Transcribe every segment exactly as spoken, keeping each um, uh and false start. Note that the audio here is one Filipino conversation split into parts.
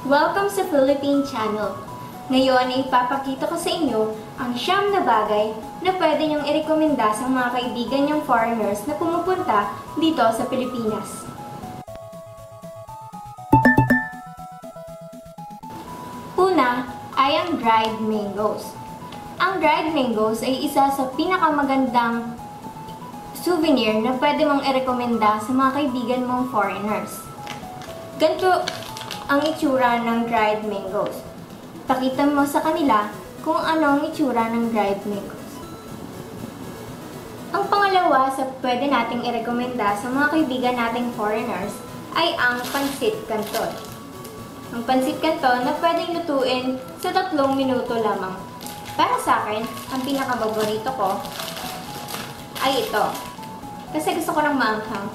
Welcome sa Philippine Channel. Ngayon ay ipapakita ko sa inyo ang siyam na bagay na pwede niyong irekomenda sa mga kaibigan niyong foreigners na pumupunta dito sa Pilipinas. Una ay ang dried mangoes. Ang dried mangoes ay isa sa pinakamagandang souvenir na pwede mong irekomenda sa mga kaibigan mong foreigners. Ganito ang itsura ng dried mangoes. Pakita mo sa kanila kung ano ang itsura ng dried mangoes. Ang pangalawa sa pwede nating irekomenda sa mga kaibigan nating foreigners ay ang pansit canton. Ang pansit canton na pwedeng lutuin sa tatlong minuto lamang. Para sa akin, ang pinakapaborito ko ay ito. Kasi gusto ko ng maanghang.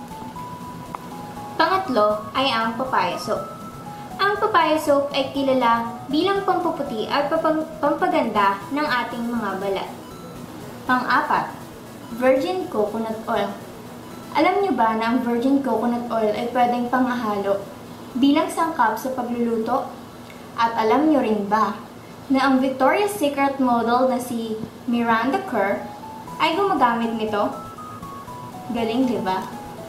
Pangatlo ay ang papaya soup. Ang papaya soup ay kilala bilang pampaputi at pampaganda ng ating mga balat. Pang-apat, virgin coconut oil. Alam niyo ba na ang virgin coconut oil ay pwedeng panghalo bilang sangkap sa pagluluto? At alam niyo rin ba na ang Victoria's Secret model na si Miranda Kerr ay gumagamit nito? Galing, di ba?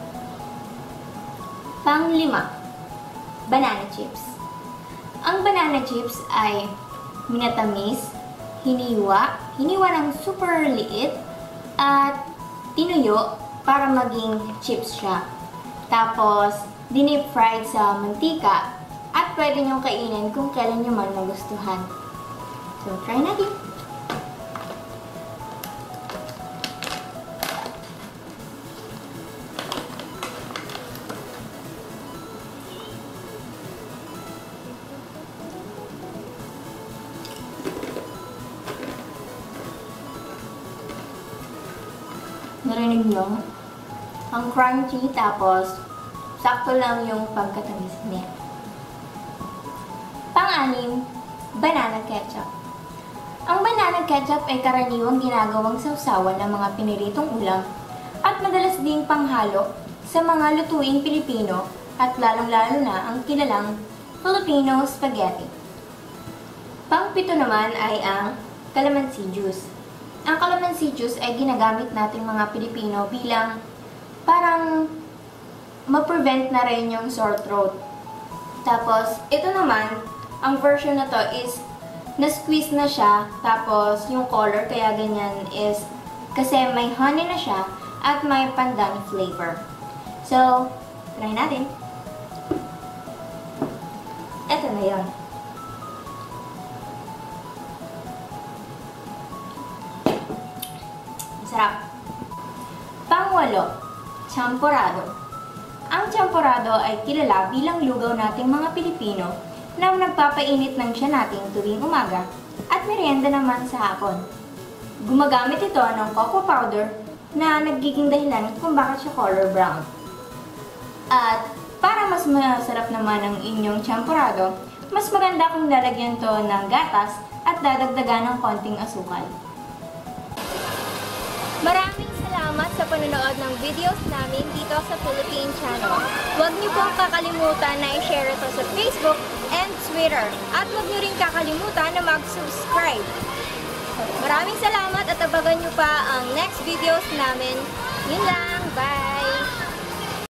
Pang-lima, banana chips. Ang banana chips ay minatamis, hiniwa, hiniwa ng super liit, at tinuyo para maging chips siya. Tapos, dinip fried sa mantika at pwede niyong kainin kung kailan niyo man magustuhan. So, try natin! Narinig nyo? Ang crunchy, tapos sakto lang yung pagkatamis niya. Pang-anim, banana ketchup. Ang banana ketchup ay karaniwang ginagawang sausawan ng mga piniritong ulam at madalas ding panghalo sa mga lutuing Pilipino at lalong-lalo na ang kilalang Filipino spaghetti. Pang-pito naman ay ang calamansi juice. Ang calamansi juice ay ginagamit nating mga Pilipino bilang parang ma-prevent na rin yung sore throat. Tapos, ito naman, ang version na to is na-squeeze na siya, tapos yung color kaya ganyan is kasi may honey na siya at may pandan flavor. So, try natin. Ito na yun. Sarap. Pangwalo, champorado. Ang champorado ay kilala bilang lugaw nating mga Pilipino na nagpapainit ng siya natin tuwing umaga at merienda naman sa hapon. Gumagamit ito ng cocoa powder na nagiging dahilan kung bakit siya color brown. At para mas masarap naman ang inyong champorado, mas maganda kung lalagyan to ng gatas at dadagdagan ng konting asukal. Maraming salamat sa panonood ng videos namin dito sa Philippine Channel. Huwag niyo pong kakalimutan na i-share ito sa Facebook and Twitter. At huwag niyo rin kakalimutan na mag-subscribe. Maraming salamat at abangan niyo pa ang next videos namin. Yun lang. Bye!